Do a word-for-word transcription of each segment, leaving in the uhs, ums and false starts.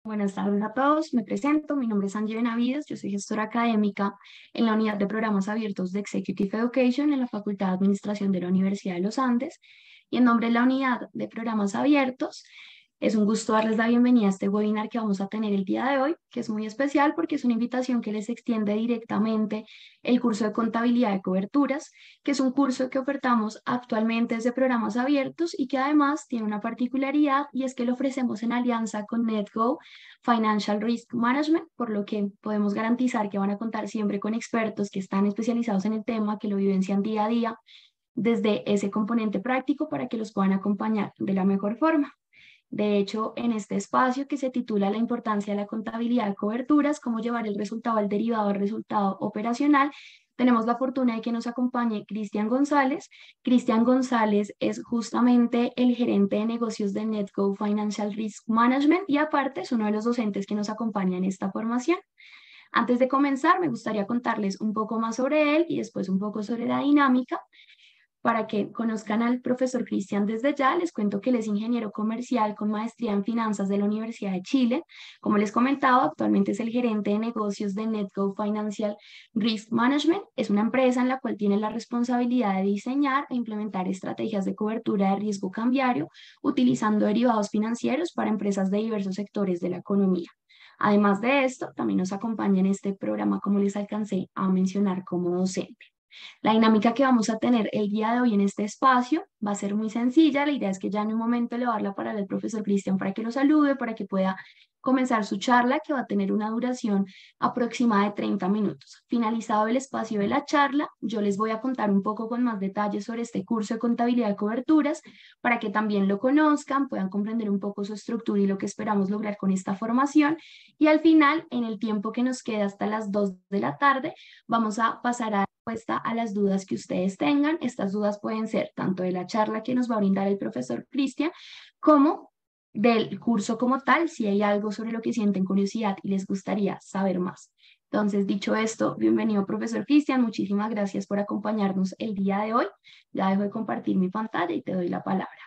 Buenas tardes a todos, me presento, mi nombre es Angie Benavides, yo soy gestora académica en la unidad de programas abiertos de Executive Education en la Facultad de Administración de la Universidad de los Andes y en nombre de la unidad de programas abiertos. Es un gusto darles la bienvenida a este webinar que vamos a tener el día de hoy, que es muy especial porque es una invitación que les extiende directamente el curso de contabilidad de coberturas, que es un curso que ofertamos actualmente desde programas abiertos y que además tiene una particularidad y es que lo ofrecemos en alianza con NetGo Financial Risk Management, por lo que podemos garantizar que van a contar siempre con expertos que están especializados en el tema, que lo vivencian día a día desde ese componente práctico para que los puedan acompañar de la mejor forma. De hecho, en este espacio que se titula La importancia de la contabilidad de coberturas, cómo llevar el resultado al derivado al resultado operacional, tenemos la fortuna de que nos acompañe Cristian González. Cristian González es justamente el gerente de negocios de NetGo Financial Risk Management y aparte es uno de los docentes que nos acompaña en esta formación. Antes de comenzar, me gustaría contarles un poco más sobre él y después un poco sobre la dinámica. Para que conozcan al profesor Cristian desde ya, les cuento que él es ingeniero comercial con maestría en finanzas de la Universidad de Chile. Como les comentaba, actualmente es el gerente de negocios de NetGo Financial Risk Management. Es una empresa en la cual tiene la responsabilidad de diseñar e implementar estrategias de cobertura de riesgo cambiario utilizando derivados financieros para empresas de diversos sectores de la economía. Además de esto, también nos acompaña en este programa, como les alcancé a mencionar, como docente. La dinámica que vamos a tener el día de hoy en este espacio va a ser muy sencilla. La idea es que ya en un momento le va a dar la palabra al profesor Cristian para que lo salude, para que pueda comenzar su charla, que va a tener una duración aproximada de treinta minutos. Finalizado el espacio de la charla, yo les voy a contar un poco con más detalles sobre este curso de contabilidad de coberturas para que también lo conozcan, puedan comprender un poco su estructura y lo que esperamos lograr con esta formación. Y al final, en el tiempo que nos queda hasta las dos de la tarde, vamos a pasar a respuesta a las dudas que ustedes tengan. Estas dudas pueden ser tanto de la charla que nos va a brindar el profesor Cristian como del curso como tal, si hay algo sobre lo que sienten curiosidad y les gustaría saber más. Entonces, dicho esto, bienvenido profesor Cristian, muchísimas gracias por acompañarnos el día de hoy. Ya dejo de compartir mi pantalla y te doy la palabra.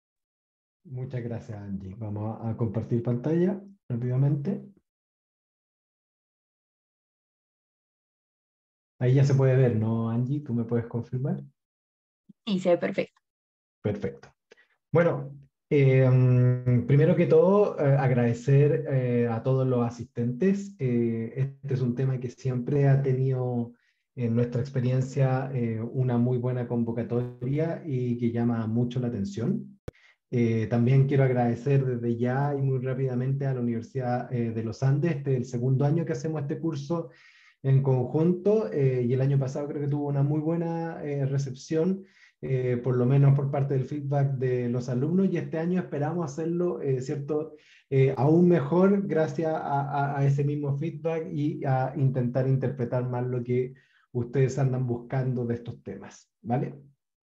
Muchas gracias, Angie. Vamos a compartir pantalla rápidamente. Ahí ya se puede ver, ¿no, Angie? ¿Tú me puedes confirmar? Sí, se ve perfecto. Perfecto. Bueno, eh, primero que todo, eh, agradecer eh, a todos los asistentes. Eh, este es un tema que siempre ha tenido en nuestra experiencia eh, una muy buena convocatoria y que llama mucho la atención. Eh, también quiero agradecer desde ya y muy rápidamente a la Universidad eh, de los Andes. Este es el segundo año que hacemos este curso en conjunto eh, y el año pasado creo que tuvo una muy buena eh, recepción, eh, por lo menos por parte del feedback de los alumnos, y este año esperamos hacerlo, eh, ¿cierto? Eh, aún mejor gracias a, a, a ese mismo feedback y a intentar interpretar más lo que ustedes andan buscando de estos temas, ¿vale?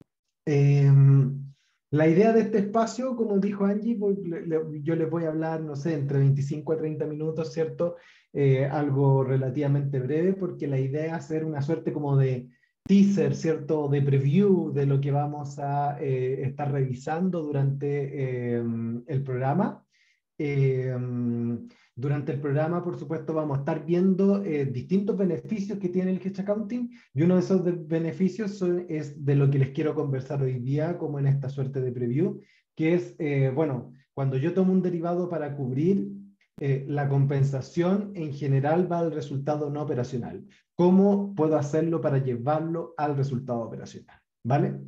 Eh, la idea de este espacio, como dijo Angie, pues, le, le, yo les voy a hablar, no sé, entre veinticinco a treinta minutos, ¿cierto? Eh, algo relativamente breve, porque la idea es hacer una suerte como de teaser, ¿cierto? De preview de lo que vamos a eh, estar revisando durante eh, el programa. Eh, durante el programa, por supuesto, vamos a estar viendo eh, distintos beneficios que tiene el Hedge Accounting, y uno de esos de beneficios son, es de lo que les quiero conversar hoy día, como en esta suerte de preview, que es, eh, bueno, cuando yo tomo un derivado para cubrir, eh, la compensación en general va al resultado no operacional. ¿Cómo puedo hacerlo para llevarlo al resultado operacional? ¿Vale?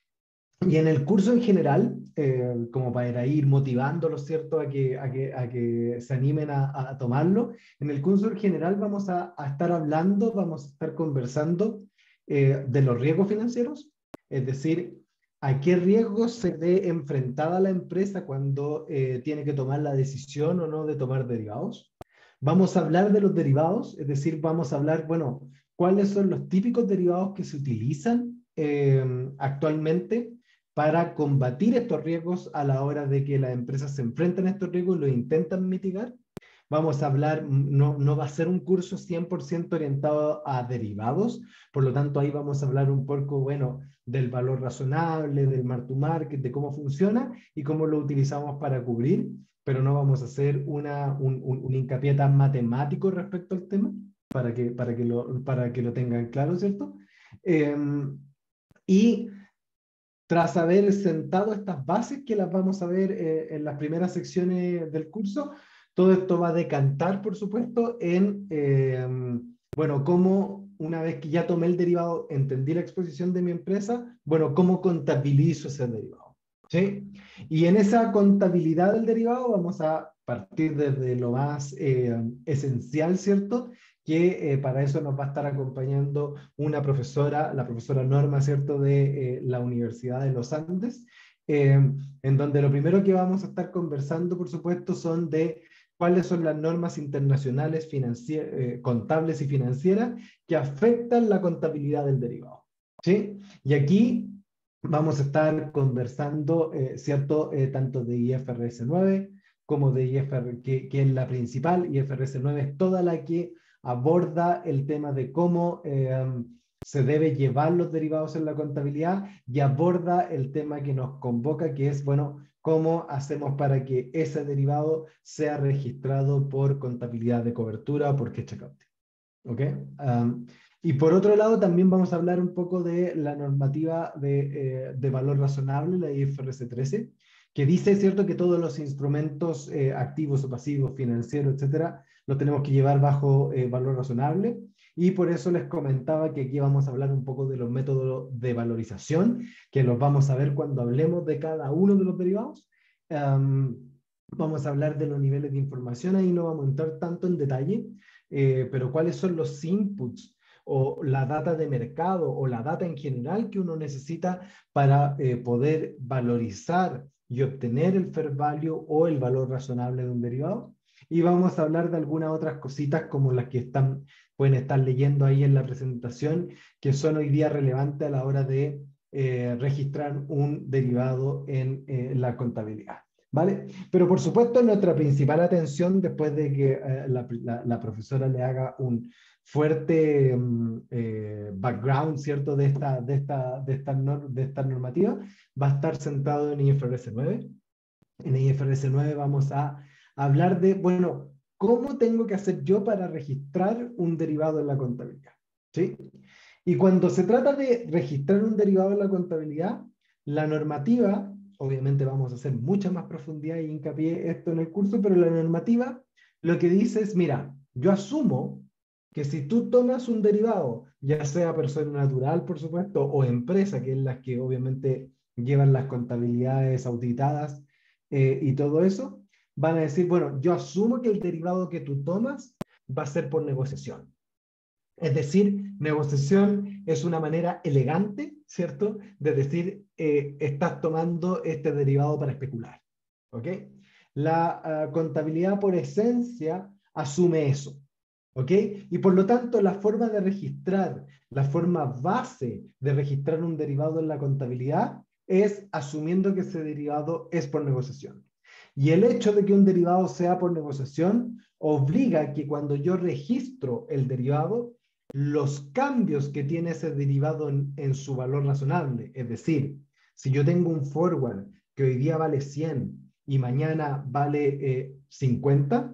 Y en el curso en general, eh, como para ir motivándolos, ¿cierto?, a que, a que, a que se animen a, a tomarlo, en el curso en general vamos a, a estar hablando, vamos a estar conversando eh, de los riesgos financieros, es decir, a qué riesgos se ve enfrentada la empresa cuando eh, tiene que tomar la decisión o no de tomar derivados. Vamos a hablar de los derivados, es decir, vamos a hablar, bueno, cuáles son los típicos derivados que se utilizan eh, actualmente para combatir estos riesgos a la hora de que las empresas se enfrentan a estos riesgos y los intentan mitigar. Vamos a hablar, no, no va a ser un curso cien por ciento orientado a derivados, por lo tanto ahí vamos a hablar un poco, bueno, del valor razonable, del mark to market, de cómo funciona y cómo lo utilizamos para cubrir, pero no vamos a hacer una, un, un, un hincapié tan matemático respecto al tema, para que, para que, lo, para que lo tengan claro, ¿cierto? Eh, y tras haber sentado estas bases que las vamos a ver eh, en las primeras secciones del curso, todo esto va a decantar, por supuesto, en, eh, bueno, cómo una vez que ya tomé el derivado, entendí la exposición de mi empresa, bueno, cómo contabilizo ese derivado, ¿sí? Y en esa contabilidad del derivado vamos a partir desde lo más eh, esencial, ¿cierto? Que eh, para eso nos va a estar acompañando una profesora, la profesora Norma, ¿cierto?, de eh, la Universidad de los Andes, eh, en donde lo primero que vamos a estar conversando, por supuesto, son de cuáles son las normas internacionales eh, contables y financieras que afectan la contabilidad del derivado, ¿sí? Y aquí vamos a estar conversando, eh, ¿cierto?, eh, tanto de I F R S nueve como de I F R, que, que es la principal. I F R S nueve es toda la que aborda el tema de cómo eh, se debe llevar los derivados en la contabilidad y aborda el tema que nos convoca, que es, bueno, cómo hacemos para que ese derivado sea registrado por contabilidad de cobertura o por cash accounting. ¿Ok? Um, y por otro lado, también vamos a hablar un poco de la normativa de, eh, de valor razonable, la I F R S trece, que dice, ¿cierto?, que todos los instrumentos eh, activos o pasivos, financieros, etcétera, lo tenemos que llevar bajo eh, valor razonable. Y por eso les comentaba que aquí vamos a hablar un poco de los métodos de valorización, que los vamos a ver cuando hablemos de cada uno de los derivados. Um, vamos a hablar de los niveles de información, ahí no vamos a entrar tanto en detalle, eh, pero cuáles son los inputs o la data de mercado o la data en general que uno necesita para eh, poder valorizar y obtener el fair value o el valor razonable de un derivado. Y vamos a hablar de algunas otras cositas como las que están, pueden estar leyendo ahí en la presentación, que son hoy día relevantes a la hora de eh, registrar un derivado en eh, la contabilidad. ¿Vale? Pero por supuesto nuestra principal atención, después de que eh, la, la, la profesora le haga un fuerte um, eh, background, ¿cierto?, de esta, de, esta, de, esta nor de esta normativa, va a estar sentado en I F R S nueve. En I F R S nueve vamos a hablar de, bueno, ¿cómo tengo que hacer yo para registrar un derivado en la contabilidad? ¿Sí? Y cuando se trata de registrar un derivado en la contabilidad, la normativa, obviamente vamos a hacer mucha más profundidad y hincapié esto en el curso, pero la normativa lo que dice es, mira, yo asumo que si tú tomas un derivado, ya sea persona natural, por supuesto, o empresa, que es las que obviamente llevan las contabilidades auditadas eh, y todo eso, van a decir, bueno, yo asumo que el derivado que tú tomas va a ser por negociación. Es decir, negociación es una manera elegante, ¿cierto?, de decir, eh, estás tomando este derivado para especular. ¿Ok? La uh, contabilidad por esencia asume eso. ¿Ok? Y por lo tanto, la forma de registrar, la forma base de registrar un derivado en la contabilidad es asumiendo que ese derivado es por negociación. Y el hecho de que un derivado sea por negociación obliga que cuando yo registro el derivado, los cambios que tiene ese derivado en, en su valor razonable, es decir, si yo tengo un forward que hoy día vale cien y mañana vale eh, cincuenta,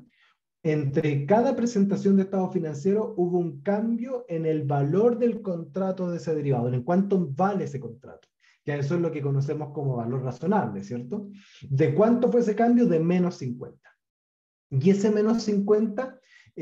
entre cada presentación de estado financiero hubo un cambio en el valor del contrato de ese derivado, en cuánto vale ese contrato, que eso es lo que conocemos como valor razonable, ¿cierto? ¿De cuánto fue ese cambio? De menos cincuenta. Y ese menos cincuenta,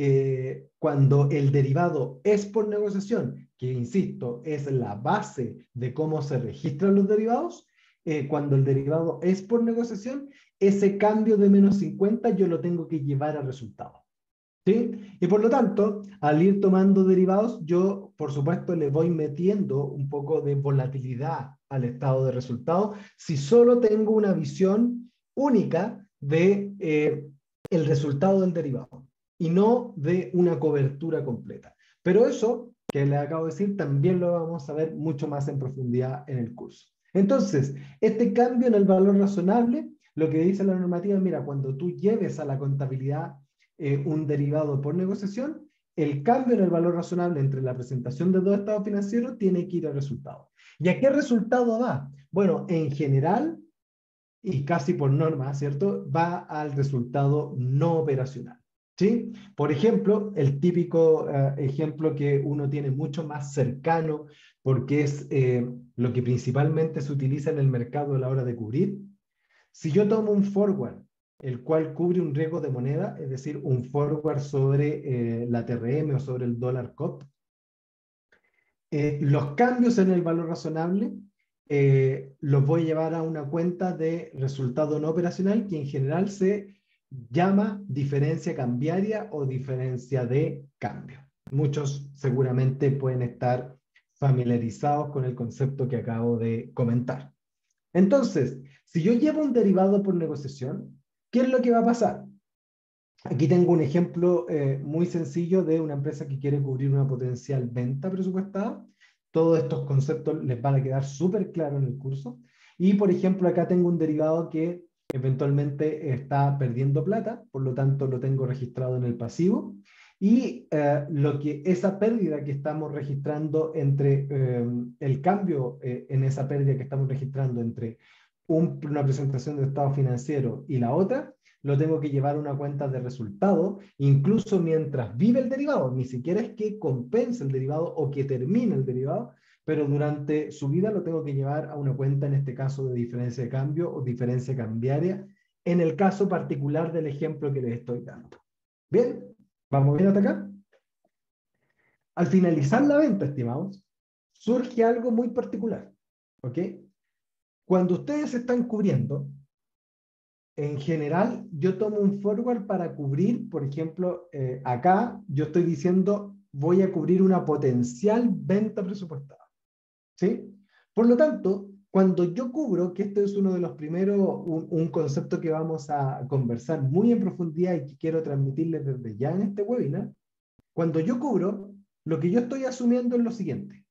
eh, cuando el derivado es por negociación, que insisto, es la base de cómo se registran los derivados, eh, cuando el derivado es por negociación, ese cambio de menos cincuenta yo lo tengo que llevar al resultado. ¿Sí? Y por lo tanto, al ir tomando derivados, yo, por supuesto, le voy metiendo un poco de volatilidad al estado de resultado si solo tengo una visión única de eh, el resultado del derivado y no de una cobertura completa. Pero eso que les acabo de decir también lo vamos a ver mucho más en profundidad en el curso. Entonces, este cambio en el valor razonable, lo que dice la normativa, mira, cuando tú lleves a la contabilidad eh, un derivado por negociación, el cambio en el valor razonable entre la presentación de dos estados financieros tiene que ir al resultado. ¿Y a qué resultado va? Bueno, en general, y casi por norma, ¿cierto? Va al resultado no operacional, ¿sí? Por ejemplo, el típico uh, ejemplo que uno tiene mucho más cercano, porque es eh, lo que principalmente se utiliza en el mercado a la hora de cubrir. Si yo tomo un forward, el cual cubre un riesgo de moneda, es decir, un forward sobre eh, la T R M o sobre el dólar C O P, eh, los cambios en el valor razonable eh, los voy a llevar a una cuenta de resultado no operacional que en general se llama diferencia cambiaria o diferencia de cambio. Muchos seguramente pueden estar familiarizados con el concepto que acabo de comentar. Entonces, si yo llevo un derivado por negociación, ¿qué es lo que va a pasar? Aquí tengo un ejemplo eh, muy sencillo de una empresa que quiere cubrir una potencial venta presupuestada. Todos estos conceptos les van a quedar súper claros en el curso. Y, por ejemplo, acá tengo un derivado que eventualmente está perdiendo plata, por lo tanto lo tengo registrado en el pasivo. Y eh, lo que, esa pérdida que estamos registrando entre eh, el cambio eh, en esa pérdida que estamos registrando entre un, una presentación de estado financiero y la otra, lo tengo que llevar a una cuenta de resultado, incluso mientras vive el derivado. Ni siquiera es que compense el derivado o que termine el derivado, pero durante su vida lo tengo que llevar a una cuenta, en este caso, de diferencia de cambio o diferencia cambiaria, en el caso particular del ejemplo que les estoy dando. Bien, ¿vamos bien hasta acá? Al finalizar la venta, estimados, surge algo muy particular, ¿ok? Cuando ustedes están cubriendo, en general, yo tomo un forward para cubrir, por ejemplo, eh, acá yo estoy diciendo voy a cubrir una potencial venta presupuestada, ¿sí? Por lo tanto, cuando yo cubro, que esto es uno de los primeros, un, un concepto que vamos a conversar muy en profundidad y que quiero transmitirles desde ya en este webinar, cuando yo cubro, lo que yo estoy asumiendo es lo siguiente.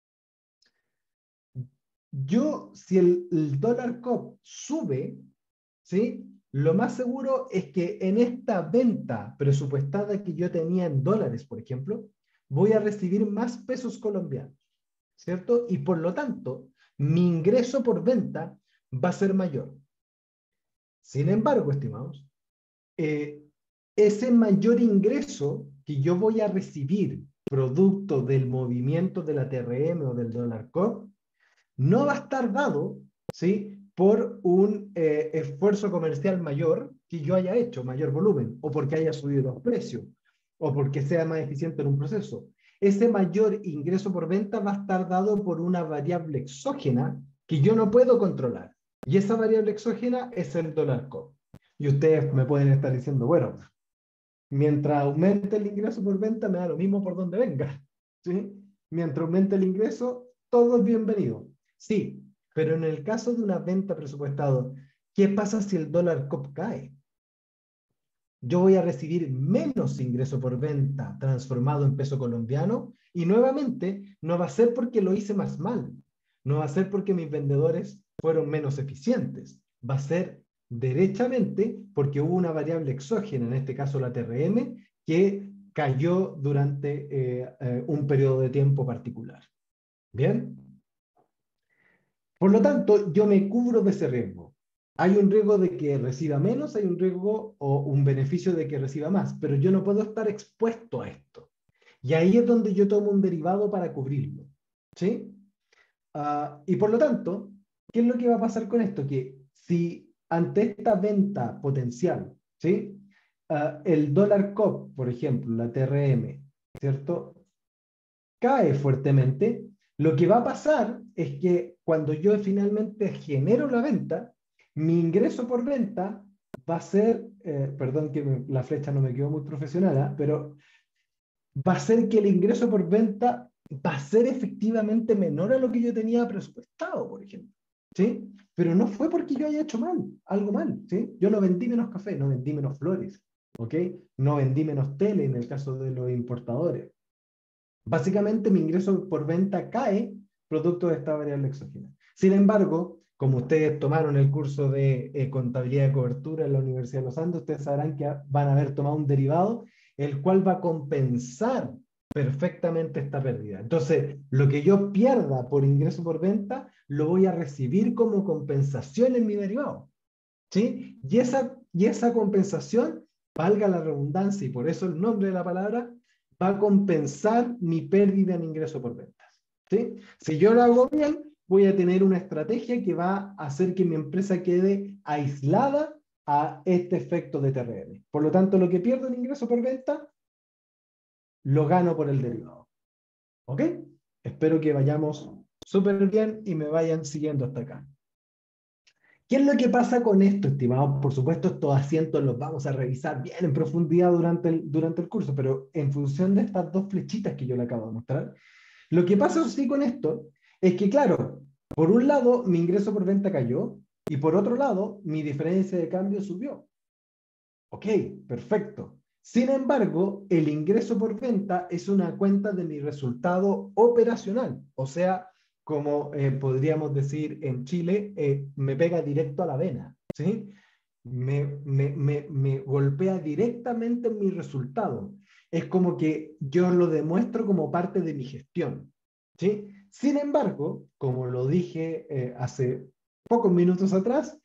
Yo, si el, el dólar C O P sube, ¿sí? Lo más seguro es que en esta venta presupuestada que yo tenía en dólares, por ejemplo, voy a recibir más pesos colombianos, ¿cierto? Y por lo tanto, mi ingreso por venta va a ser mayor. Sin embargo, estimados, eh, ese mayor ingreso que yo voy a recibir producto del movimiento de la T R M o del dólar C O P no va a estar dado, ¿sí?, por un eh, esfuerzo comercial mayor que yo haya hecho, mayor volumen, o porque haya subido los precios, o porque sea más eficiente en un proceso. Ese mayor ingreso por venta va a estar dado por una variable exógena que yo no puedo controlar. Y esa variable exógena es el dólar C O P. Y ustedes me pueden estar diciendo, bueno, mientras aumente el ingreso por venta, me da lo mismo por donde venga, ¿sí? Mientras aumente el ingreso, todo es bienvenido. Sí, pero en el caso de una venta presupuestada, ¿qué pasa si el dólar C O P cae? Yo voy a recibir menos ingreso por venta transformado en peso colombiano y nuevamente no va a ser porque lo hice más mal, no va a ser porque mis vendedores fueron menos eficientes, va a ser derechamente porque hubo una variable exógena, en este caso la T R M, que cayó durante eh, eh, un periodo de tiempo particular. ¿Bien? Por lo tanto, yo me cubro de ese riesgo. Hay un riesgo de que reciba menos, hay un riesgo o un beneficio de que reciba más, pero yo no puedo estar expuesto a esto. Y ahí es donde yo tomo un derivado para cubrirlo. ¿Sí? Uh, y por lo tanto, ¿qué es lo que va a pasar con esto? Que si ante esta venta potencial, ¿sí?, uh, el dólar C O P, por ejemplo, la T R M, ¿cierto?, cae fuertemente, lo que va a pasar es que cuando yo finalmente genero la venta, mi ingreso por venta va a ser, eh, perdón que me, la flecha no me quedó muy profesional, ¿eh? Pero va a ser que el ingreso por venta va a ser efectivamente menor a lo que yo tenía presupuestado, por ejemplo, ¿sí? Pero no fue porque yo haya hecho mal, algo mal, ¿sí? Yo no vendí menos café, no vendí menos flores, ¿ok? No vendí menos tele en el caso de los importadores. Básicamente mi ingreso por venta cae producto de esta variable exógena. Sin embargo, como ustedes tomaron el curso de eh, contabilidad de cobertura en la Universidad de los Andes, ustedes sabrán que van a haber tomado un derivado, el cual va a compensar perfectamente esta pérdida. Entonces, lo que yo pierda por ingreso por venta, lo voy a recibir como compensación en mi derivado. ¿Sí? Y esa, y esa compensación, valga la redundancia, y por eso el nombre de la palabra, va a compensar mi pérdida en ingreso por ventas. ¿Sí? Si yo lo hago bien, voy a tener una estrategia que va a hacer que mi empresa quede aislada a este efecto de T R M. Por lo tanto, lo que pierdo en ingreso por venta, lo gano por el derivado. ¿Ok? Espero que vayamos súper bien y me vayan siguiendo hasta acá. ¿Qué es lo que pasa con esto, estimados? Por supuesto, estos asientos los vamos a revisar bien en profundidad durante el, durante el curso, pero en función de estas dos flechitas que yo le acabo de mostrar, lo que pasa sí con esto es que, claro, por un lado mi ingreso por venta cayó y por otro lado mi diferencia de cambio subió. Ok, perfecto. Sin embargo, el ingreso por venta es una cuenta de mi resultado operacional, o sea, como eh, podríamos decir en Chile, eh, me pega directo a la vena, ¿sí? Me, me, me, me golpea directamente en mi resultado. Es como que yo lo demuestro como parte de mi gestión, ¿sí? Sin embargo, como lo dije eh, hace pocos minutos atrás,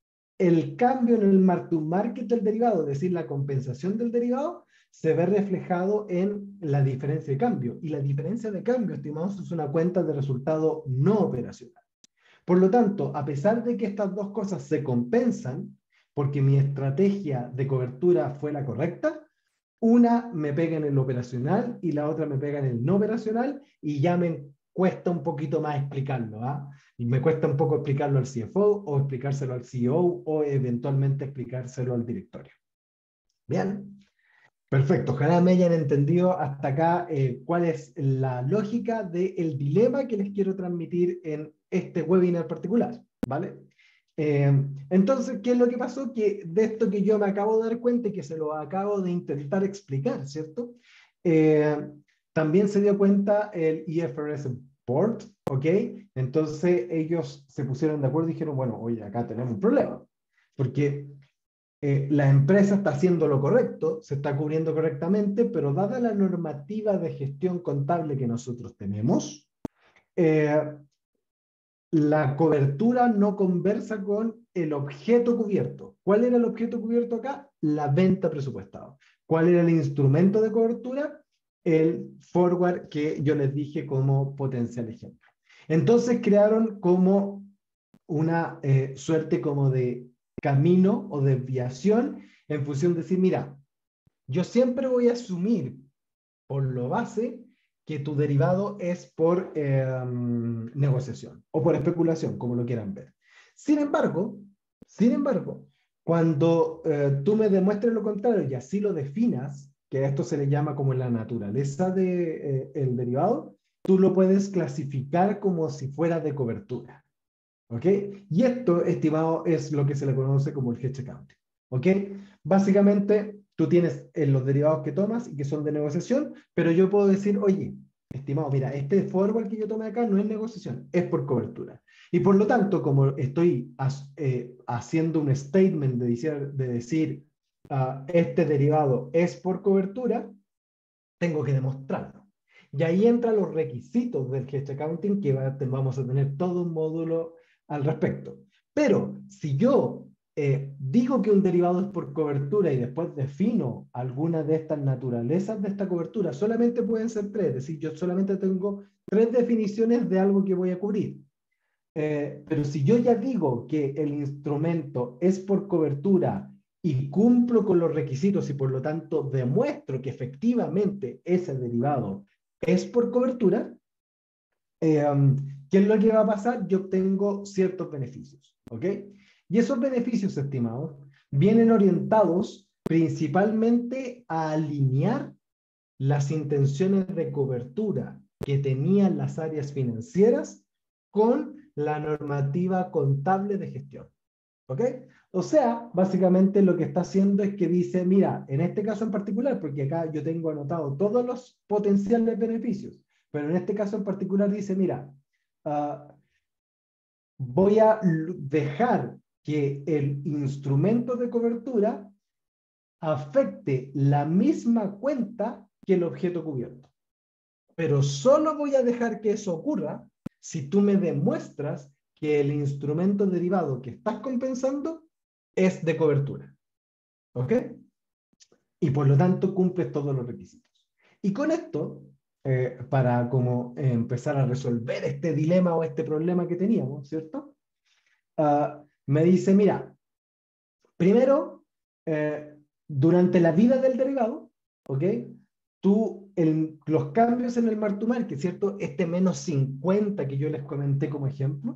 el cambio en el mark to market del derivado, es decir, la compensación del derivado, se ve reflejado en la diferencia de cambio. Y la diferencia de cambio, estimados, es una cuenta de resultado no operacional. Por lo tanto, a pesar de que estas dos cosas se compensan, porque mi estrategia de cobertura fue la correcta, una me pega en el operacional y la otra me pega en el no operacional, y ya me cuesta un poquito más explicarlo. ¿ah? Y me cuesta un poco explicarlo al C F O o explicárselo al C E O o eventualmente explicárselo al directorio. Bien, perfecto. Ojalá me hayan entendido hasta acá eh, cuál es la lógica del dilema que les quiero transmitir en este webinar particular. ¿Vale? Eh, entonces, ¿qué es lo que pasó? Que de esto que yo me acabo de dar cuenta y que se lo acabo de intentar explicar, ¿cierto? Eh, también se dio cuenta el I F R S Board, ¿ok? Entonces ellos se pusieron de acuerdo y dijeron, bueno, oye, acá tenemos un problema, porque eh, la empresa está haciendo lo correcto, se está cubriendo correctamente, pero dada la normativa de gestión contable que nosotros tenemos, eh, la cobertura no conversa con el objeto cubierto. ¿Cuál era el objeto cubierto acá? La venta presupuestada. ¿Cuál era el instrumento de cobertura? El forward que yo les dije como potencial ejemplo. Entonces crearon como una eh, suerte como de camino o desviación en función de decir, mira, yo siempre voy a asumir por lo base que tu derivado es por eh, negociación o por especulación, como lo quieran ver. Sin embargo, sin embargo, cuando eh, tú me demuestres lo contrario y así lo definas, que a esto se le llama como la naturaleza del de, eh, derivado, tú lo puedes clasificar como si fuera de cobertura. ¿Ok? Y esto, estimado, es lo que se le conoce como el hedge accounting. ¿Ok? Básicamente, tú tienes eh, los derivados que tomas y que son de negociación, pero yo puedo decir, oye, estimado, mira, este forward que yo tomé acá no es negociación, es por cobertura. Y por lo tanto, como estoy as, eh, haciendo un statement de decir, de decir uh, este derivado es por cobertura, tengo que demostrarlo. Y ahí entran los requisitos del hedge accounting, que va, vamos a tener todo un módulo al respecto. Pero si yo eh, digo que un derivado es por cobertura y después defino alguna de estas naturalezas de esta cobertura, solamente pueden ser tres, es decir, yo solamente tengo tres definiciones de algo que voy a cubrir. Eh, pero si yo ya digo que el instrumento es por cobertura y cumplo con los requisitos y por lo tanto demuestro que efectivamente ese derivado es por cobertura, eh, ¿qué es lo que va a pasar? Yo obtengo ciertos beneficios, ¿ok? Y esos beneficios, estimados, vienen orientados principalmente a alinear las intenciones de cobertura que tenían las áreas financieras con la normativa contable de gestión. ¿Ok? O sea, básicamente lo que está haciendo es que dice, mira, en este caso en particular, porque acá yo tengo anotado todos los potenciales beneficios, pero en este caso en particular dice, mira, uh, voy a dejar que el instrumento de cobertura afecte la misma cuenta que el objeto cubierto. Pero solo voy a dejar que eso ocurra si tú me demuestras que el instrumento derivado que estás compensando es de cobertura. ¿Ok? Y por lo tanto cumples todos los requisitos. Y con esto, eh, para como eh, empezar a resolver este dilema o este problema que teníamos, ¿cierto? Uh, me dice, mira, primero, eh, durante la vida del derivado, ¿ok? Tú, el, los cambios en el mark to market, ¿cierto? Este menos cincuenta que yo les comenté como ejemplo,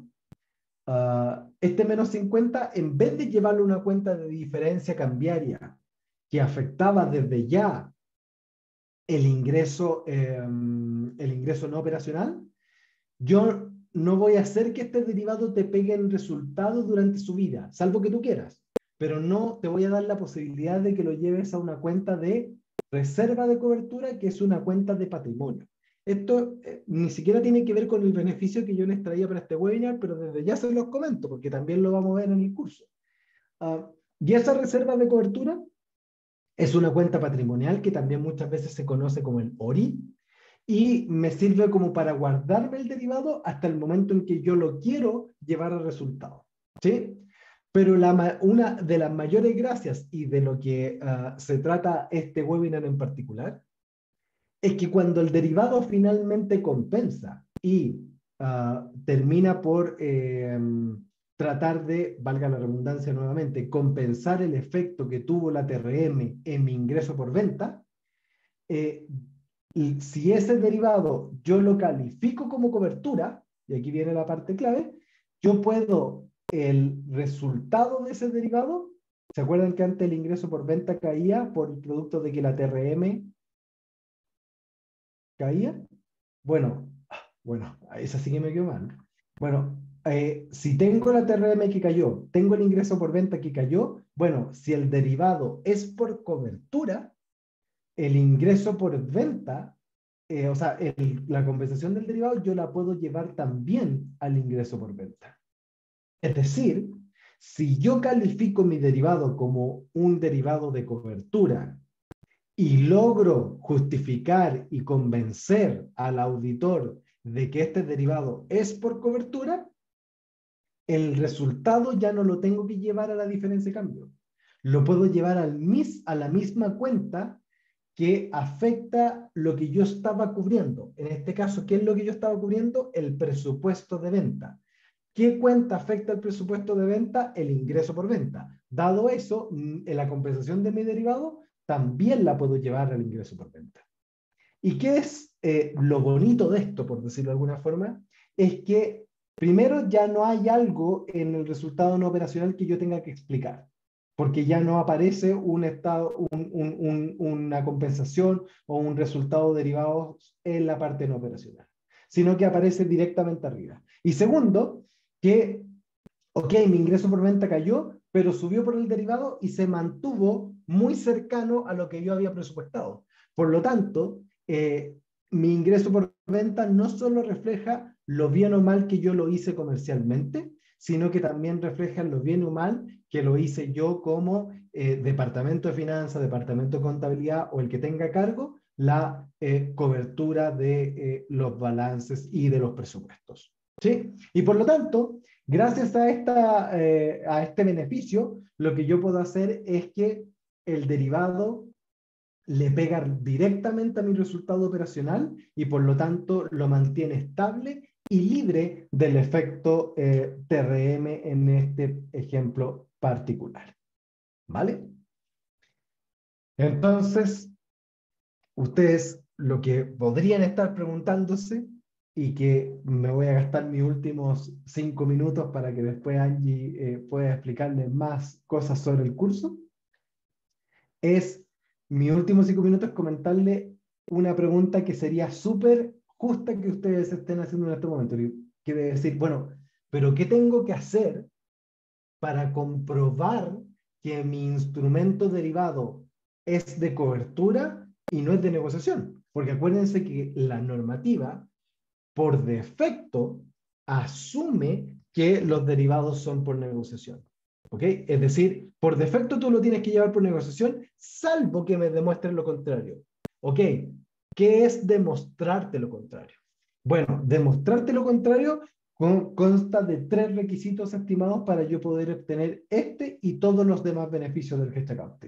uh, este menos cincuenta, en vez de llevarlo a una cuenta de diferencia cambiaria que afectaba desde ya el ingreso, eh, el ingreso no operacional, yo no voy a hacer que este derivado te pegue en resultados durante su vida, salvo que tú quieras, pero no te voy a dar la posibilidad de que lo lleves a una cuenta de reserva de cobertura, que es una cuenta de patrimonio. Esto eh, ni siquiera tiene que ver con el beneficio que yo les traía para este webinar, pero desde ya se los comento, porque también lo vamos a ver en el curso. Uh, y esa reserva de cobertura es una cuenta patrimonial que también muchas veces se conoce como el O R I, y me sirve como para guardarme el derivado hasta el momento en que yo lo quiero llevar al resultado. ¿Sí? Pero la, una de las mayores gracias y de lo que uh, se trata este webinar en particular es que cuando el derivado finalmente compensa y uh, termina por eh, tratar de, valga la redundancia nuevamente, compensar el efecto que tuvo la T R M en mi ingreso por venta, eh, y si ese derivado yo lo califico como cobertura, y aquí viene la parte clave, yo puedo, el resultado de ese derivado, ¿se acuerdan que antes el ingreso por venta caía por el producto de que la T R M caía? Bueno, bueno, esa sí que me quedó mal. Bueno, eh, si tengo la T R M que cayó, tengo el ingreso por venta que cayó, bueno, si el derivado es por cobertura, el ingreso por venta, eh, o sea, el, la compensación del derivado, yo la puedo llevar también al ingreso por venta. Es decir, si yo califico mi derivado como un derivado de cobertura y logro justificar y convencer al auditor de que este derivado es por cobertura, el resultado ya no lo tengo que llevar a la diferencia de cambio. Lo puedo llevar al mis, a la misma cuenta que afecta lo que yo estaba cubriendo. En este caso, ¿qué es lo que yo estaba cubriendo? El presupuesto de venta. ¿Qué cuenta afecta el presupuesto de venta? El ingreso por venta. Dado eso, en la compensación de mi derivado, también la puedo llevar al ingreso por venta. ¿Y qué es eh, lo bonito de esto, por decirlo de alguna forma? Es que primero ya no hay algo en el resultado no operacional que yo tenga que explicar, porque ya no aparece un estado, un, un, un, una compensación o un resultado derivado en la parte no operacional, sino que aparece directamente arriba. Y segundo, que, ok, mi ingreso por venta cayó, pero subió por el derivado y se mantuvo muy cercano a lo que yo había presupuestado. Por lo tanto, eh, mi ingreso por venta no solo refleja lo bien o mal que yo lo hice comercialmente, sino que también refleja lo bien o mal que lo hice yo como eh, departamento de finanzas, departamento de contabilidad o el que tenga a cargo la eh, cobertura de eh, los balances y de los presupuestos. ¿Sí? Y por lo tanto, gracias a, esta, eh, a este beneficio, lo que yo puedo hacer es que el derivado le pega directamente a mi resultado operacional y por lo tanto lo mantiene estable y libre del efecto eh, T R M en este ejemplo particular. ¿Vale? Entonces, ustedes lo que podrían estar preguntándose y que me voy a gastar mis últimos cinco minutos para que después Angie eh, pueda explicarles más cosas sobre el curso, es mis últimos cinco minutos comentarle una pregunta que sería súper justa que ustedes estén haciendo en este momento. Quiere decir, bueno, pero ¿qué tengo que hacer para comprobar que mi instrumento derivado es de cobertura y no es de negociación? Porque acuérdense que la normativa, por defecto, asume que los derivados son por negociación. ¿Ok? Es decir, por defecto tú lo tienes que llevar por negociación, salvo que me demuestres lo contrario. ¿Ok? ¿Qué es demostrarte lo contrario? Bueno, demostrarte lo contrario con, consta de tres requisitos estimados para yo poder obtener este y todos los demás beneficios del hedge accounting.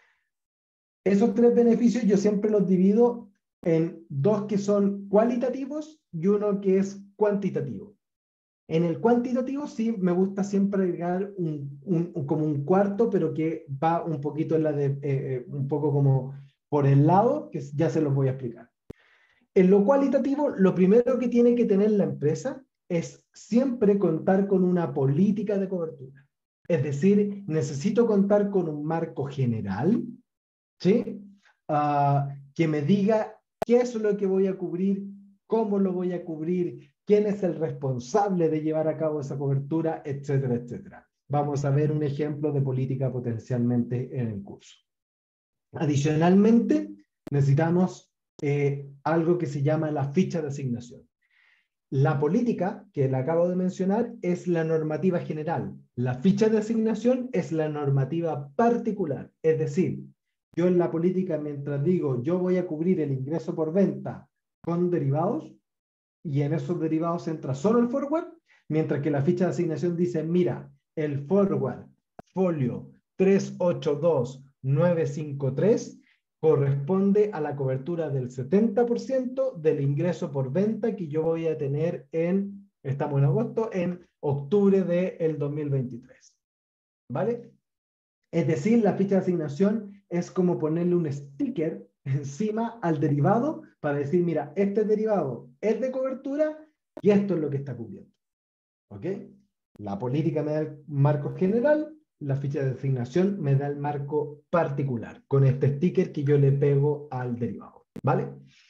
Esos tres beneficios yo siempre los divido en dos que son cualitativos y uno que es cuantitativo. En el cuantitativo sí me gusta siempre agregar un, un, un, como un cuarto, pero que va un poquito en la de, eh, un poco como por el lado, que ya se los voy a explicar. En lo cualitativo, lo primero que tiene que tener la empresa es siempre contar con una política de cobertura. Es decir, necesito contar con un marco general, ¿sí? Uh, que me diga qué es lo que voy a cubrir, cómo lo voy a cubrir, quién es el responsable de llevar a cabo esa cobertura, etcétera, etcétera. Vamos a ver un ejemplo de política potencialmente en el curso. Adicionalmente, necesitamos eh, algo que se llama la ficha de asignación. La política, que la acabo de mencionar, es la normativa general. La ficha de asignación es la normativa particular. Es decir, yo en la política, mientras digo yo voy a cubrir el ingreso por venta con derivados, y en esos derivados entra solo el forward, mientras que la ficha de asignación dice, mira, el forward folio tres ocho dos nueve cinco tres corresponde a la cobertura del setenta por ciento del ingreso por venta que yo voy a tener en, estamos en agosto, en octubre del dos mil veintitrés. ¿Vale? Es decir, la ficha de asignación es como ponerle un sticker encima al derivado para decir, mira, este derivado es de cobertura y esto es lo que está cubriendo. ¿Ok? La política me da el marco general, la ficha de asignación me da el marco particular, con este sticker que yo le pego al derivado. ¿Vale?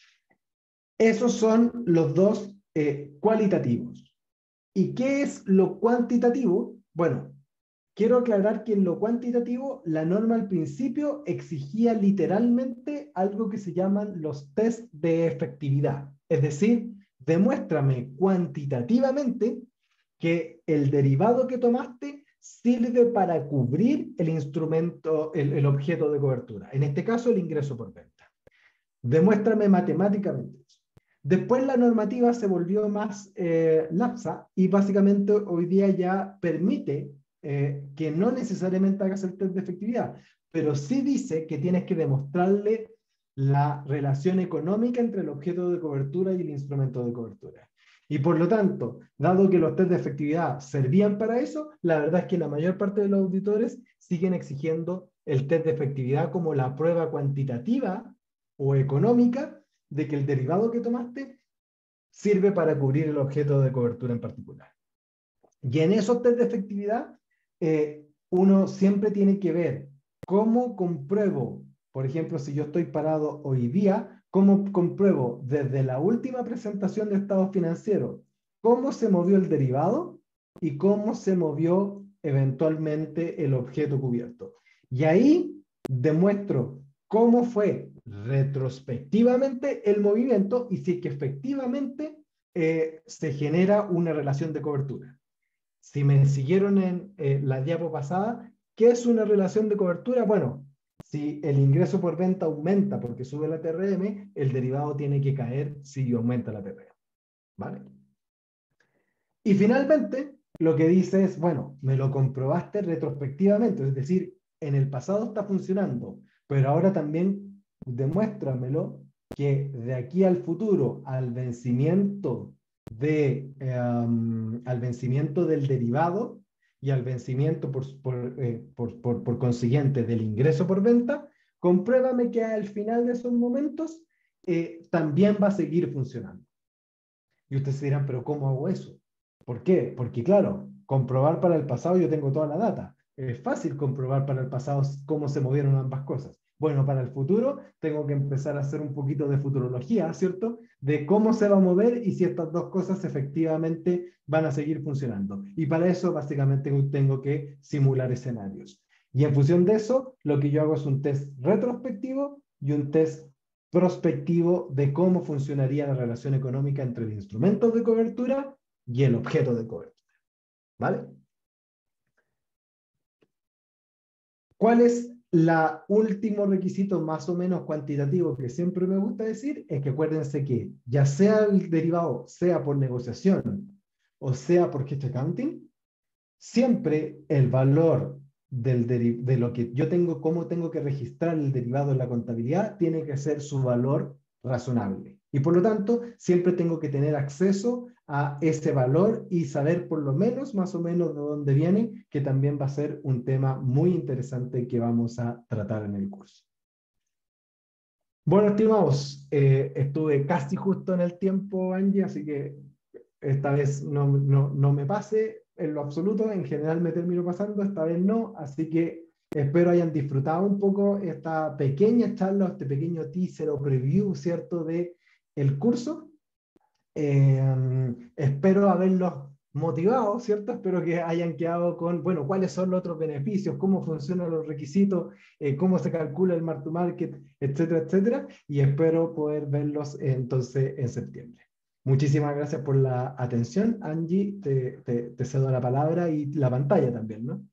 Esos son los dos eh, cualitativos. ¿Y qué es lo cuantitativo? Bueno, quiero aclarar que en lo cuantitativo, la norma al principio exigía literalmente algo que se llaman los test de efectividad. Es decir, demuéstrame cuantitativamente que el derivado que tomaste sirve para cubrir el instrumento, el, el objeto de cobertura. En este caso, el ingreso por venta. Demuéstrame matemáticamente eso. Después la normativa se volvió más eh, lapsa y básicamente hoy día ya permite eh, que no necesariamente hagas el test de efectividad, pero sí dice que tienes que demostrarle la relación económica entre el objeto de cobertura y el instrumento de cobertura. Y por lo tanto, dado que los test de efectividad servían para eso, la verdad es que la mayor parte de los auditores siguen exigiendo el test de efectividad como la prueba cuantitativa o económica de que el derivado que tomaste sirve para cubrir el objeto de cobertura en particular. Y en esos test de efectividad, eh, uno siempre tiene que ver cómo compruebo, por ejemplo, si yo estoy parado hoy día, cómo compruebo desde la última presentación de estado financiero cómo se movió el derivado y cómo se movió eventualmente el objeto cubierto. Y ahí demuestro cómo fue retrospectivamente el movimiento y si es que efectivamente eh, se genera una relación de cobertura. Si me siguieron en eh, la diapo pasada, ¿qué es una relación de cobertura? Bueno, si el ingreso por venta aumenta porque sube la T R M, el derivado tiene que caer si aumenta la T R M. ¿Vale? Y finalmente, lo que dice es, bueno, me lo comprobaste retrospectivamente, es decir, en el pasado está funcionando, pero ahora también demuéstramelo que de aquí al futuro, al vencimiento, de, um, al vencimiento del derivado y al vencimiento por, por, eh, por, por, por consiguiente del ingreso por venta, compruébame que al final de esos momentos eh, también va a seguir funcionando. Y ustedes dirán, pero ¿cómo hago eso? ¿Por qué? Porque claro, comprobar para el pasado yo tengo toda la data. Es fácil comprobar para el pasado cómo se movieron ambas cosas. Bueno, para el futuro tengo que empezar a hacer un poquito de futurología, ¿cierto? De cómo se va a mover y si estas dos cosas efectivamente van a seguir funcionando. Y para eso básicamente tengo que simular escenarios. Y en función de eso, lo que yo hago es un test retrospectivo y un test prospectivo de cómo funcionaría la relación económica entre el instrumento de cobertura y el objeto de cobertura. ¿vale? ¿Cuál es el último requisito más o menos cuantitativo que siempre me gusta decir? Es que acuérdense que ya sea el derivado, sea por negociación o sea por hedge accounting, siempre el valor del de lo que yo tengo, cómo tengo que registrar el derivado en la contabilidad, tiene que ser su valor razonable. Y por lo tanto, siempre tengo que tener acceso a ese valor y saber por lo menos, más o menos, de dónde viene, que también va a ser un tema muy interesante que vamos a tratar en el curso. Bueno, estimados, eh, estuve casi justo en el tiempo, Angie, así que esta vez no, no, no me pase en lo absoluto. En general me termino pasando, esta vez no, así que espero hayan disfrutado un poco esta pequeña charla, este pequeño teaser o preview, ¿cierto?, de el curso. Eh, espero haberlos motivado, ¿cierto? Espero que hayan quedado con, bueno, cuáles son los otros beneficios, cómo funcionan los requisitos, eh, cómo se calcula el mark to market, etcétera, etcétera, y espero poder verlos eh, entonces en septiembre. Muchísimas gracias por la atención, Angie, te, te, te cedo la palabra y la pantalla también, ¿no?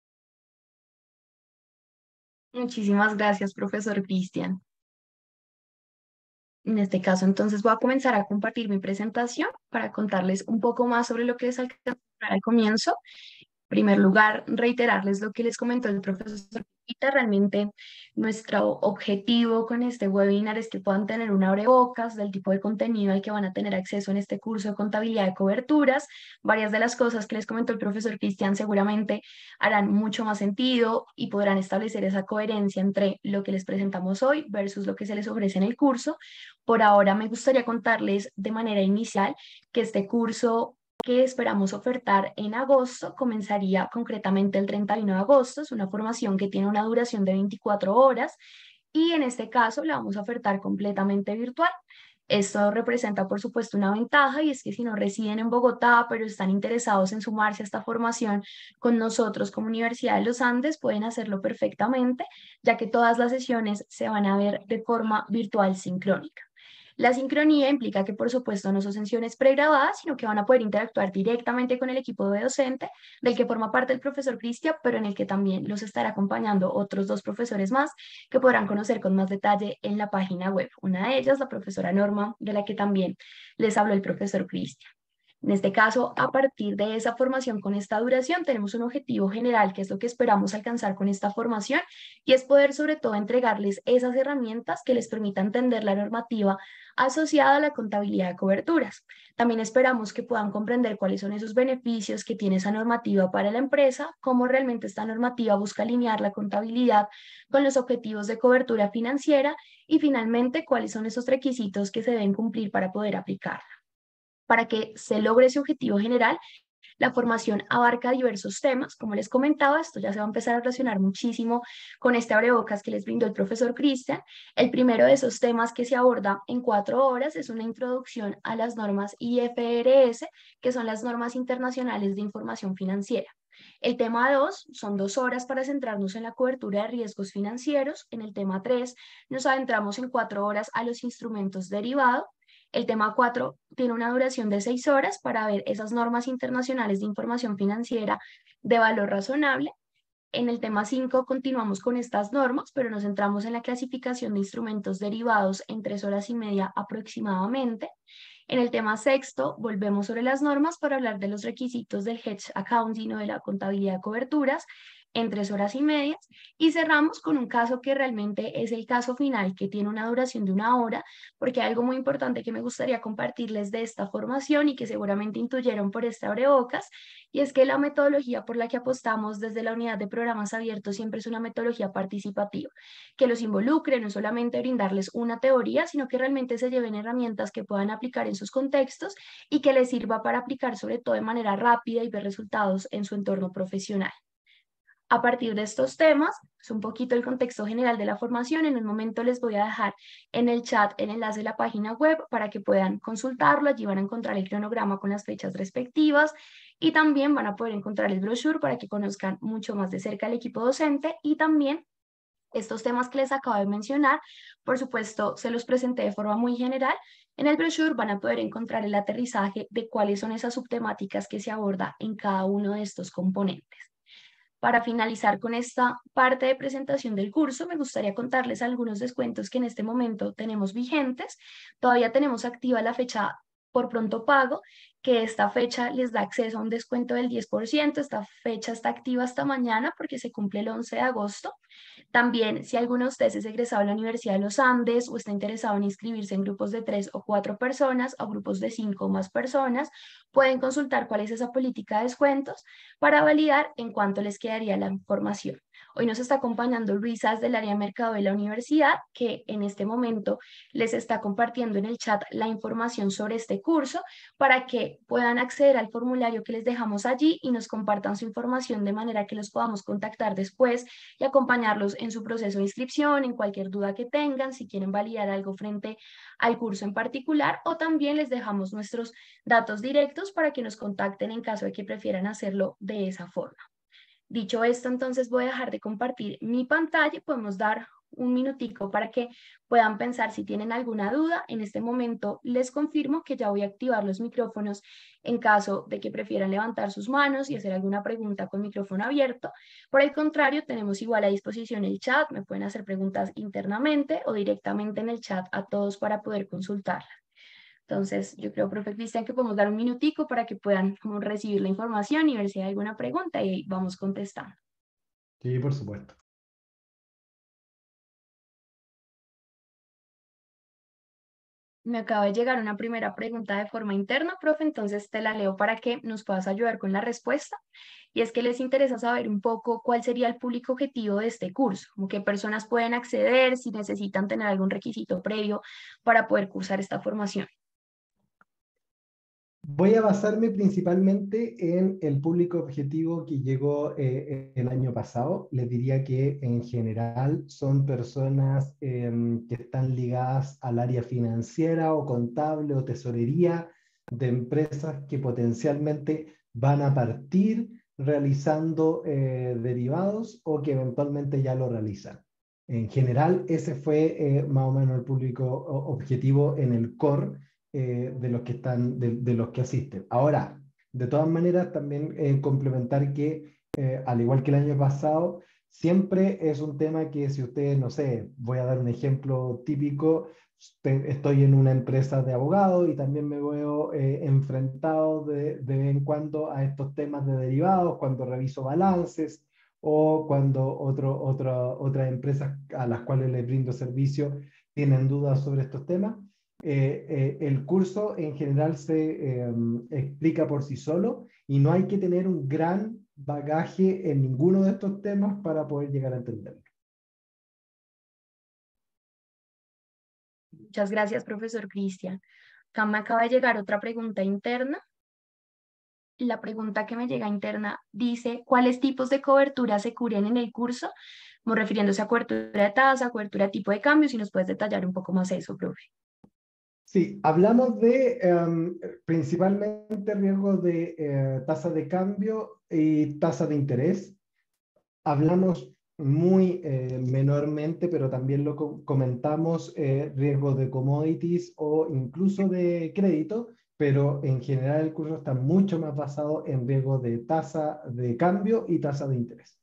Muchísimas gracias, profesor Cristian. En este caso, entonces voy a comenzar a compartir mi presentación para contarles un poco más sobre lo que les alcancé al comienzo. En primer lugar, reiterarles lo que les comentó el profesor Pita. Realmente nuestro objetivo con este webinar es que puedan tener un abrebocas del tipo de contenido al que van a tener acceso en este curso de contabilidad de coberturas. Varias de las cosas que les comentó el profesor Cristian seguramente harán mucho más sentido y podrán establecer esa coherencia entre lo que les presentamos hoy versus lo que se les ofrece en el curso. Por ahora me gustaría contarles de manera inicial que este curso que esperamos ofertar en agosto comenzaría concretamente el treinta y uno de agosto. Es una formación que tiene una duración de veinticuatro horas y en este caso la vamos a ofertar completamente virtual. Esto representa, por supuesto, una ventaja y es que si no residen en Bogotá, pero están interesados en sumarse a esta formación con nosotros como Universidad de los Andes, pueden hacerlo perfectamente, ya que todas las sesiones se van a ver de forma virtual sincrónica. La sincronía implica que, por supuesto, no son sesiones pregrabadas, sino que van a poder interactuar directamente con el equipo de docente, del que forma parte el profesor Cristian, pero en el que también los estará acompañando otros dos profesores más que podrán conocer con más detalle en la página web. Una de ellas, la profesora Norma, de la que también les habló el profesor Cristian. En este caso, a partir de esa formación con esta duración, tenemos un objetivo general, que es lo que esperamos alcanzar con esta formación, y es poder sobre todo entregarles esas herramientas que les permitan entender la normativa asociada a la contabilidad de coberturas. También esperamos que puedan comprender cuáles son esos beneficios que tiene esa normativa para la empresa, cómo realmente esta normativa busca alinear la contabilidad con los objetivos de cobertura financiera y finalmente cuáles son esos requisitos que se deben cumplir para poder aplicarla. Para que se logre ese objetivo general, la formación abarca diversos temas. Como les comentaba, esto ya se va a empezar a relacionar muchísimo con este abrebocas que les brindó el profesor Cristian. El primero de esos temas que se aborda en cuatro horas es una introducción a las normas I F R S, que son las normas internacionales de información financiera. El tema dos son dos horas para centrarnos en la cobertura de riesgos financieros. En el tema tres nos adentramos en cuatro horas a los instrumentos derivados. El tema cuatro tiene una duración de seis horas para ver esas normas internacionales de información financiera de valor razonable. En el tema cinco continuamos con estas normas, pero nos centramos en la clasificación de instrumentos derivados en tres horas y media aproximadamente. En el tema sexto volvemos sobre las normas para hablar de los requisitos del hedge accounting o de la contabilidad de coberturas en tres horas y media, y cerramos con un caso que realmente es el caso final, que tiene una duración de una hora, porque hay algo muy importante que me gustaría compartirles de esta formación y que seguramente intuyeron por este abrebocas, y es que la metodología por la que apostamos desde la unidad de programas abiertos siempre es una metodología participativa, que los involucre, no solamente brindarles una teoría, sino que realmente se lleven herramientas que puedan aplicar en sus contextos y que les sirva para aplicar sobre todo de manera rápida y ver resultados en su entorno profesional. A partir de estos temas, es un poquito el contexto general de la formación. En un momento les voy a dejar en el chat el enlace de la página web para que puedan consultarlo. Allí van a encontrar el cronograma con las fechas respectivas y también van a poder encontrar el brochure para que conozcan mucho más de cerca el equipo docente y también estos temas que les acabo de mencionar. Por supuesto, se los presenté de forma muy general, En el brochure van a poder encontrar el aterrizaje de cuáles son esas subtemáticas que se aborda en cada uno de estos componentes. Para finalizar con esta parte de presentación del curso, me gustaría contarles algunos descuentos que en este momento tenemos vigentes. Todavía tenemos activa la fecha por pronto pago, que esta fecha les da acceso a un descuento del diez por ciento. Esta fecha está activa hasta mañana porque se cumple el once de agosto. También, si alguno de ustedes es egresado de la Universidad de los Andes o está interesado en inscribirse en grupos de tres o cuatro personas o grupos de cinco o más personas, pueden consultar cuál es esa política de descuentos para validar en cuánto les quedaría la información. Hoy nos está acompañando Luisas del área de mercado de la universidad, que en este momento les está compartiendo en el chat la información sobre este curso para que puedan acceder al formulario que les dejamos allí y nos compartan su información de manera que los podamos contactar después y acompañarlos en su proceso de inscripción, en cualquier duda que tengan, si quieren validar algo frente al curso en particular, o también les dejamos nuestros datos directos para que nos contacten en caso de que prefieran hacerlo de esa forma. Dicho esto, entonces voy a dejar de compartir mi pantalla y podemos dar un minutico para que puedan pensar si tienen alguna duda. En este momento les confirmo que ya voy a activar los micrófonos en caso de que prefieran levantar sus manos y hacer alguna pregunta con micrófono abierto. Por el contrario, tenemos igual a disposición el chat, me pueden hacer preguntas internamente o directamente en el chat a todos para poder consultarlas. Entonces, yo creo, profe Cristian, que podemos dar un minutico para que puedan como recibir la información y ver si hay alguna pregunta y ahí vamos contestando. Sí, por supuesto. Me acaba de llegar una primera pregunta de forma interna, profe, entonces te la leo para que nos puedas ayudar con la respuesta. Y es que les interesa saber un poco cuál sería el público objetivo de este curso, como qué personas pueden acceder, si necesitan tener algún requisito previo para poder cursar esta formación. Voy a basarme principalmente en el público objetivo que llegó eh, el año pasado. Les diría que en general son personas eh, que están ligadas al área financiera o contable o tesorería de empresas que potencialmente van a partir realizando eh, derivados o que eventualmente ya lo realizan. En general, ese fue eh, más o menos el público objetivo en el core eh, de los que están, de, de los que asisten. Ahora, de todas maneras, también eh, complementar que, eh, al igual que el año pasado, siempre es un tema que si ustedes, no sé, voy a dar un ejemplo típico, estoy en una empresa de abogados y también me veo eh, enfrentado de, de vez en cuando a estos temas de derivados, cuando reviso balances o cuando otro, otro, otras empresas a las cuales les brindo servicio tienen dudas sobre estos temas. Eh, eh, el curso en general se eh, explica por sí solo y no hay que tener un gran bagaje en ninguno de estos temas para poder llegar a entenderlo. Muchas gracias, profesor Cristian. Acá me acaba de llegar otra pregunta interna. La pregunta que me llega interna dice, ¿cuáles tipos de cobertura se cubren en el curso? Como refiriéndose a cobertura de tasa, cobertura de tipo de cambio, si nos puedes detallar un poco más eso, profe. Sí, hablamos de um, principalmente riesgos de eh, tasa de cambio y tasa de interés. Hablamos muy eh, menormente, pero también lo co comentamos, eh, riesgos de commodities o incluso de crédito, pero en general el curso está mucho más basado en riesgos de tasa de cambio y tasa de interés.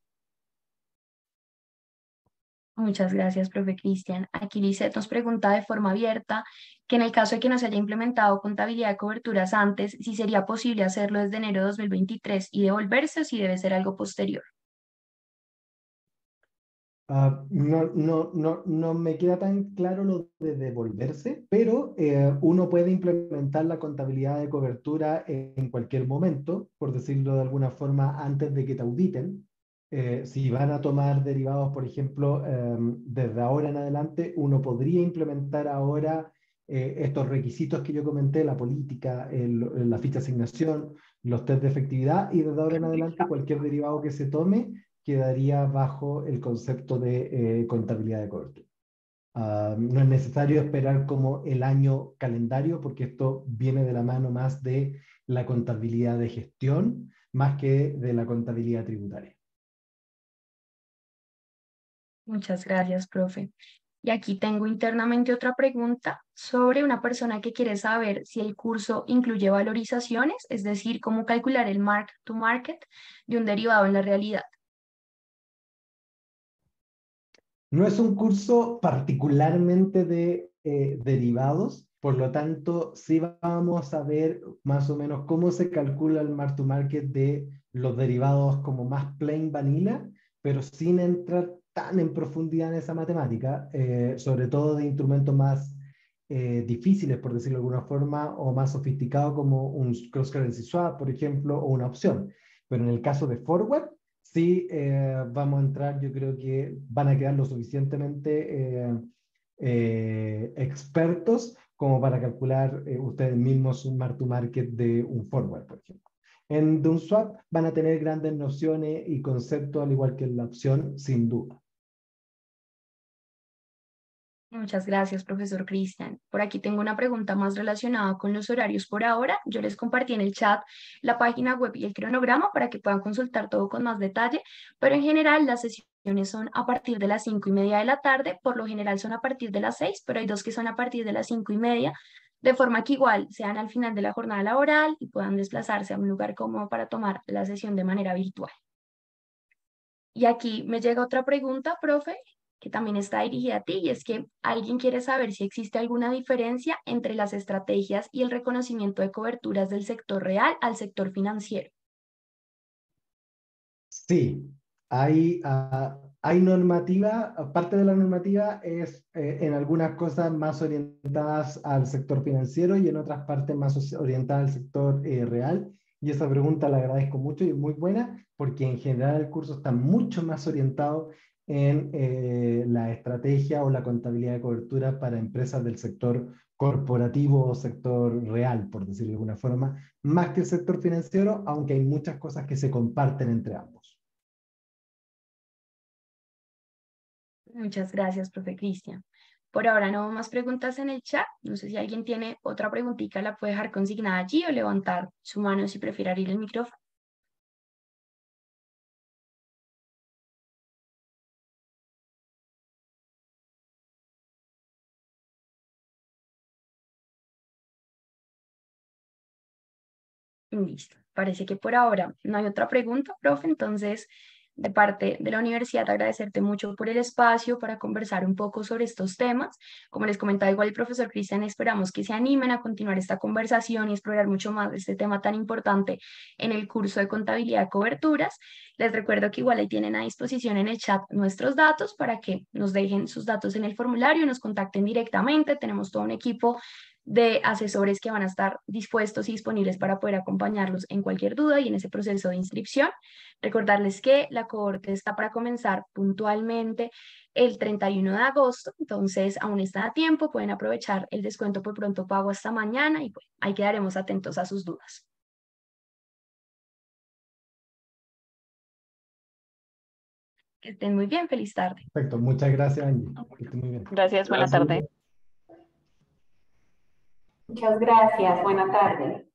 Muchas gracias, profe Cristian. Aquí Lisette nos pregunta de forma abierta que en el caso de que no se haya implementado contabilidad de coberturas antes, si sería posible hacerlo desde enero de dos mil veintitrés y devolverse o si debe ser algo posterior. Uh, no, no, no, no me queda tan claro lo de devolverse, pero eh, uno puede implementar la contabilidad de cobertura en, en cualquier momento, por decirlo de alguna forma, antes de que te auditen. Eh, si van a tomar derivados, por ejemplo, eh, desde ahora en adelante, uno podría implementar ahora eh, estos requisitos que yo comenté, la política, el, la ficha de asignación, los test de efectividad, y desde ahora en adelante cualquier derivado que se tome quedaría bajo el concepto de eh, contabilidad de cobertura. Uh, no es necesario esperar como el año calendario, porque esto viene de la mano más de la contabilidad de gestión, más que de la contabilidad tributaria. Muchas gracias, profe. Y aquí tengo internamente otra pregunta sobre una persona que quiere saber si el curso incluye valorizaciones, es decir, cómo calcular el mark to market de un derivado en la realidad. No es un curso particularmente de eh, derivados, por lo tanto, sí vamos a ver más o menos cómo se calcula el mark to market de los derivados como más plain vanilla, pero sin entrar tan en profundidad en esa matemática, eh, sobre todo de instrumentos más eh, difíciles, por decirlo de alguna forma, o más sofisticados como un cross-currency swap, por ejemplo, o una opción. Pero en el caso de forward, sí, eh, vamos a entrar, yo creo que van a quedar lo suficientemente eh, eh, expertos como para calcular eh, ustedes mismos un mark to market de un forward, por ejemplo. En de un swap van a tener grandes nociones y conceptos, al igual que en la opción, sin duda. Muchas gracias, profesor Cristian. Por aquí tengo una pregunta más relacionada con los horarios por ahora. Yo les compartí en el chat la página web y el cronograma para que puedan consultar todo con más detalle, pero en general las sesiones son a partir de las cinco y media de la tarde, por lo general son a partir de las seis, pero hay dos que son a partir de las cinco y media, de forma que igual sean al final de la jornada laboral y puedan desplazarse a un lugar cómodo para tomar la sesión de manera virtual. Y aquí me llega otra pregunta, profe, que también está dirigida a ti, y es que alguien quiere saber si existe alguna diferencia entre las estrategias y el reconocimiento de coberturas del sector real al sector financiero. Sí, hay, uh, hay normativa, parte de la normativa es eh, en algunas cosas más orientadas al sector financiero y en otras partes más orientadas al sector eh, real. Y esa pregunta la agradezco mucho y es muy buena porque en general el curso está mucho más orientado en eh, la estrategia o la contabilidad de cobertura para empresas del sector corporativo o sector real, por decirlo de alguna forma, más que el sector financiero, aunque hay muchas cosas que se comparten entre ambos. Muchas gracias, profe Cristian. Por ahora no más preguntas en el chat. No sé si alguien tiene otra preguntita, la puede dejar consignada allí o levantar su mano si prefiere abrir el micrófono. Listo. Parece que por ahora no hay otra pregunta, profe. Entonces, de parte de la universidad, agradecerte mucho por el espacio para conversar un poco sobre estos temas. Como les comentaba igual el profesor Cristian, esperamos que se animen a continuar esta conversación y explorar mucho más de este tema tan importante en el curso de contabilidad de coberturas. Les recuerdo que igual ahí tienen a disposición en el chat nuestros datos para que nos dejen sus datos en el formulario, nos contacten directamente. Tenemos todo un equipo de asesores que van a estar dispuestos y disponibles para poder acompañarlos en cualquier duda y en ese proceso de inscripción. Recordarles que la cohorte está para comenzar puntualmente el treinta y uno de agosto, entonces aún está a tiempo, pueden aprovechar el descuento por pronto pago hasta mañana y pues ahí quedaremos atentos a sus dudas. Que estén muy bien, feliz tarde. Perfecto, muchas gracias, Angie. Que esté muy bien. Gracias, buena tarde. Muchas gracias. Buena tarde.